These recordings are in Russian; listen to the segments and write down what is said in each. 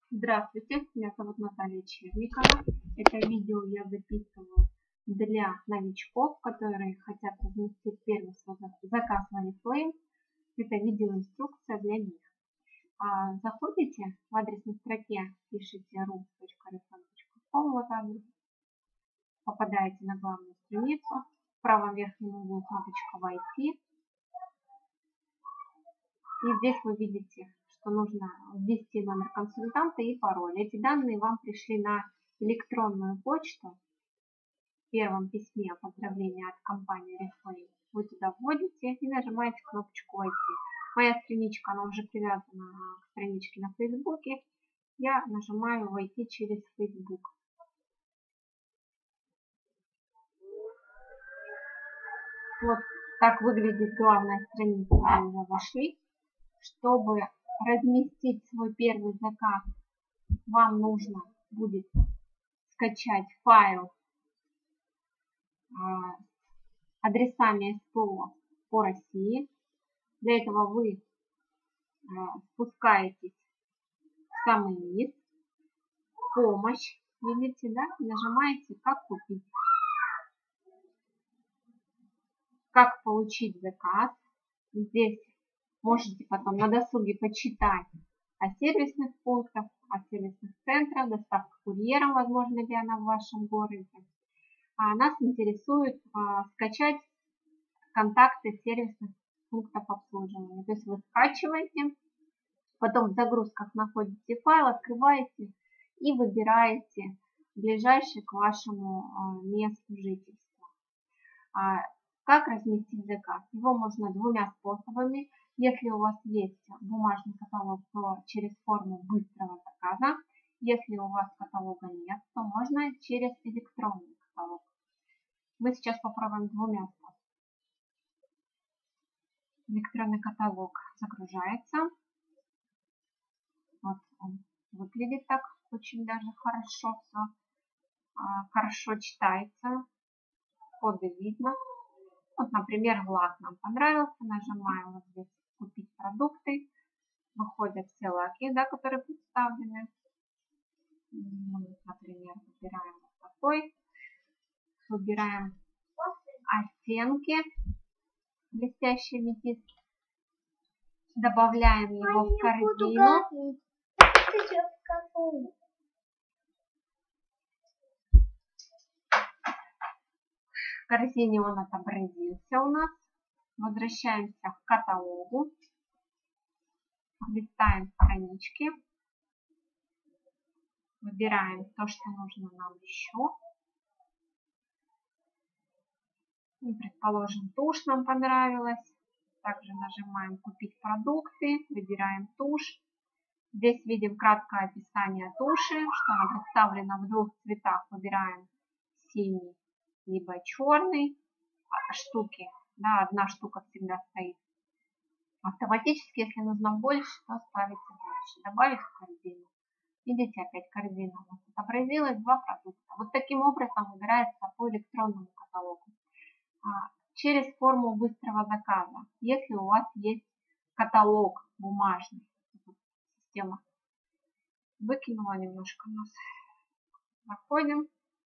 Здравствуйте, меня зовут Наталья Черникова. Это видео я записываю для новичков, которые хотят разместить первый свой заказ в Oriflame. Это видеоинструкция для них. Заходите в адресной строке, пишите ru.oriflame.com, вот адрес, попадаете на главную страницу, в правом верхнем углу кнопочка «Войти». И здесь вы видите, что нужно ввести номер консультанта и пароль. Эти данные вам пришли на электронную почту в первом письме поздравления от компании Oriflame. Вы туда вводите и нажимаете кнопочку «Войти». Моя страничка, она уже привязана к страничке на Фейсбуке. Я нажимаю «Войти через Facebook». Вот так выглядит главная страница, мы уже вошли. Чтобы разместить свой первый заказ, вам нужно будет скачать файл с адресами СПО по России. Для этого вы спускаетесь в самый низ, помощь, видите, да, нажимаете «Как купить», «Как получить заказ». Здесь можете потом на досуге почитать о сервисных пунктах, о сервисных центрах, доставка курьером, возможно ли она в вашем городе. Нас интересует скачать контакты сервисных пунктов обслуживания. То есть вы скачиваете, потом в загрузках находите файл, открываете и выбираете ближайший к вашему месту жительства. Как разместить заказ? Его можно двумя способами. Если у вас есть бумажный каталог, то через форму быстрого заказа. Если у вас каталога нет, то можно через электронный каталог. Мы сейчас попробуем двумя способами. Электронный каталог загружается. Вот он выглядит так, очень даже хорошо все. Хорошо читается. Коды видно. Вот, например, лак нам понравился. Нажимаем вот здесь «Купить продукты». Выходят все лаки, да, которые представлены. Мы, например, выбираем вот такой. Выбираем оттенки. Блестящий аметист. Добавляем его в корзину. В корзине он отобразился у нас. Возвращаемся к каталогу. Листаем странички. Выбираем то, что нужно нам еще. И, предположим, тушь нам понравилась. Также нажимаем «Купить продукты». Выбираем тушь. Здесь видим краткое описание туши, что она представлена в двух цветах. Выбираем синий либо черный. Штуки. Да, одна штука всегда стоит. Автоматически, если нужно больше, то ставите больше. Добавить в корзину. Видите, опять корзина у нас отобразилась, два продукта. Вот таким образом выбирается по электронному каталогу. Через форму быстрого заказа. Если у вас есть каталог бумажный, система выкинула немножко у нас. Заходим.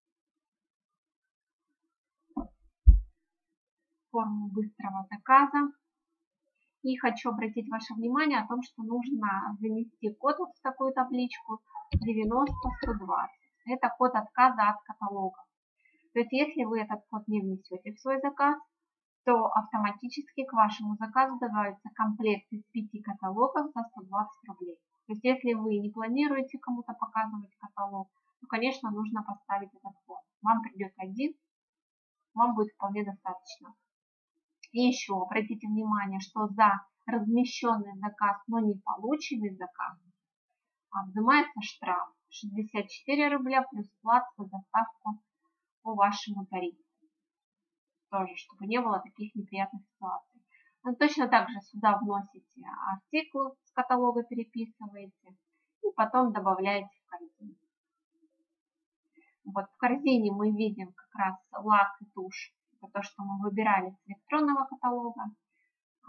Форму быстрого заказа. И хочу обратить ваше внимание о том, что нужно занести код в такую табличку 90-120. Это код отказа от каталога. То есть, если вы этот код не внесете в свой заказ, то автоматически к вашему заказу добавится комплект из 5 каталогов за 120 рублей. То есть, если вы не планируете кому-то показывать каталог, то, конечно, нужно поставить этот код. Вам придет один, вам будет вполне достаточно. И еще обратите внимание, что за размещенный заказ, но не полученный заказ, взимается штраф 64 рубля плюс плата за доставку по вашему тарифу. Тоже, чтобы не было таких неприятных ситуаций. Но точно так же сюда вносите артикул, с каталога переписываете и потом добавляете в корзину. Вот в корзине мы видим как раз лак и тушь. Это то, что мы выбирали с электронного каталога.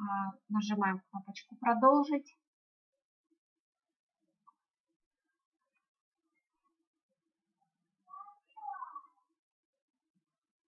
Нажимаем кнопочку «Продолжить».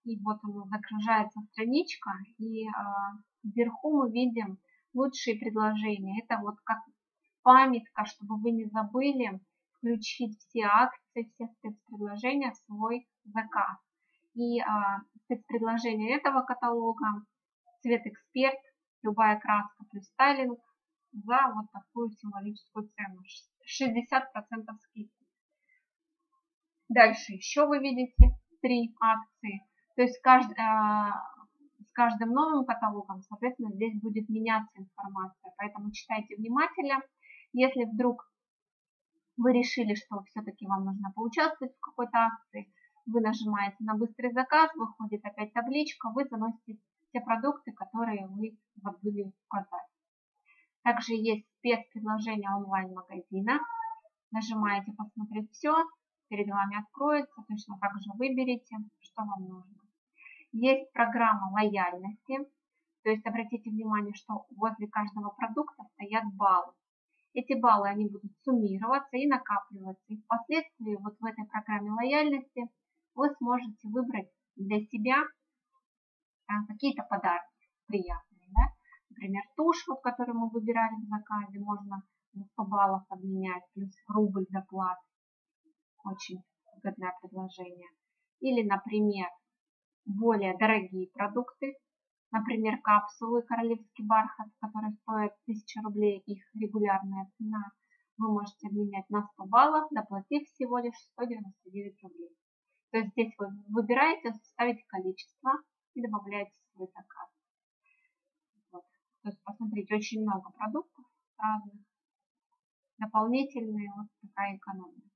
И вот у нас загружается страничка, и вверху мы видим лучшие предложения. Это вот как памятка, чтобы вы не забыли включить все акции, все спецпредложения в свой заказ. И спецпредложение этого каталога, цвет эксперт, любая краска плюс стайлинг за вот такую символическую цену, 60% скидки. Дальше еще вы видите 3 акции. То есть с каждым новым каталогом, соответственно, здесь будет меняться информация. Поэтому читайте внимательно. Если вдруг вы решили, что все-таки вам нужно поучаствовать в какой-то акции, вы нажимаете на быстрый заказ, выходит опять табличка, вы заносите те продукты, которые вы забыли указать. Также есть спецпредложение онлайн-магазина. Нажимаете «Посмотреть все», перед вами откроется, точно так же выберите, что вам нужно. Есть программа лояльности, то есть обратите внимание, что возле каждого продукта стоят баллы. Эти баллы они будут суммироваться и накапливаться. И впоследствии вот в этой программе лояльности вы сможете выбрать для себя какие-то подарки приятные. Да? Например, тушь, вот, которую мы выбирали в заказе, можно на 100 баллов обменять, плюс рубль доплат. Очень выгодное предложение. Или, например, более дорогие продукты. Например, капсулы «Королевский бархат», которые стоят 1000 рублей, их регулярная цена. Вы можете обменять на 100 баллов, доплатив всего лишь 199 рублей. То есть здесь вы выбираете, ставите количество и добавляете свой заказ. Вот. То есть посмотрите, очень много продуктов разных, дополнительные, вот такая экономия.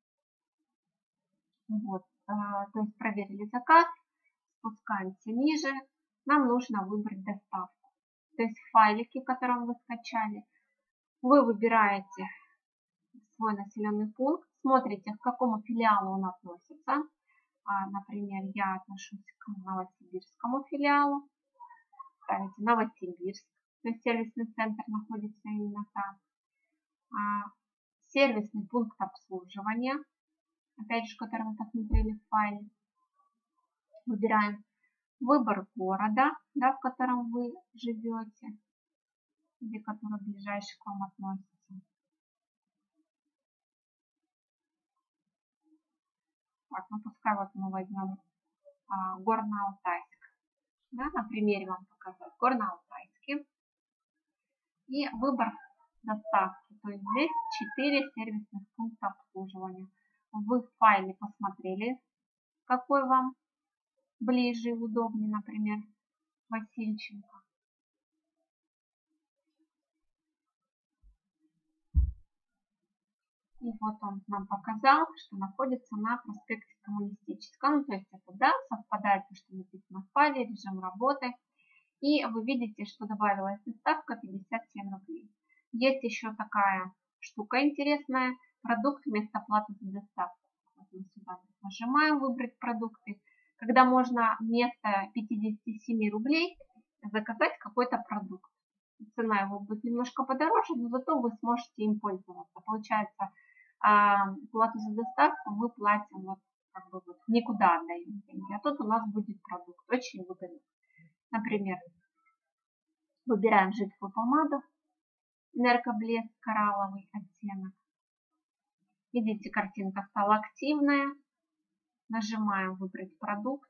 Вот. То есть проверили заказ, спускаемся ниже, нам нужно выбрать доставку. То есть в файлике, который вы скачали, вы выбираете свой населенный пункт, смотрите, к какому филиалу он относится. Например, я отношусь к Новосибирскому филиалу. Ставите Новосибирск, то есть сервисный центр находится именно там. Сервисный пункт обслуживания, опять же, который мы посмотрели в файле. Выбираем выбор города, да, в котором вы живете, или который ближайший к вам относится. Так, ну пускай вот мы возьмем Горно-Алтайск. Да, на примере вам показать Горно-Алтайске. И выбор доставки. То есть здесь 4 сервисных пункта обслуживания. Вы в файле посмотрели, какой вам ближе и удобнее, например, Васильченко. И вот он нам показал, что находится на проспекте Коммунистическом. Ну, то есть это, да, совпадает, что написано в файле, режим работы. И вы видите, что добавилась доставка 57 рублей. Есть еще такая штука интересная. Продукт вместо платы за доставку. Вот мы сюда нажимаем «Выбрать продукты». Когда можно вместо 57 рублей заказать какой-то продукт. Цена его будет немножко подороже, но зато вы сможете им пользоваться. Получается, плату за доставку мы платим вот, как бы вот, никуда отдаем деньги. А тут у нас будет продукт. Очень выгодно. Например, выбираем жидкую помаду, энергоблеск, коралловый оттенок. Видите, картинка стала активная. Нажимаем «Выбрать продукт».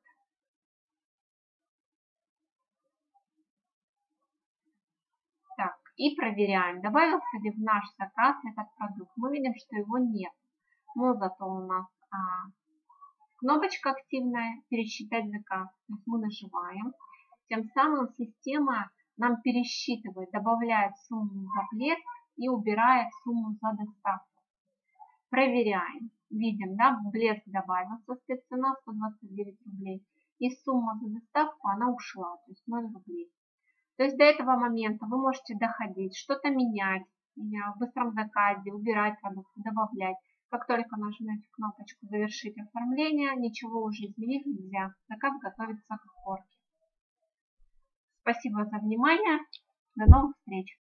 Так, и проверяем, добавился ли в наш заказ этот продукт. Мы видим, что его нет. Но зато у нас кнопочка активная «Пересчитать заказ». То есть мы нажимаем. Тем самым система нам пересчитывает, добавляет сумму за блеск и убирает сумму за доставку. Проверяем. Видим, да, блеск добавился, спеццена 129 рублей. И сумма за доставку, она ушла, то есть 0 рублей. То есть до этого момента вы можете доходить, что-то менять, в быстром заказе, убирать продукты, добавлять. Как только нажмете кнопочку «Завершить оформление», ничего уже изменить нельзя. Заказ готовится к сборке. Спасибо за внимание. До новых встреч!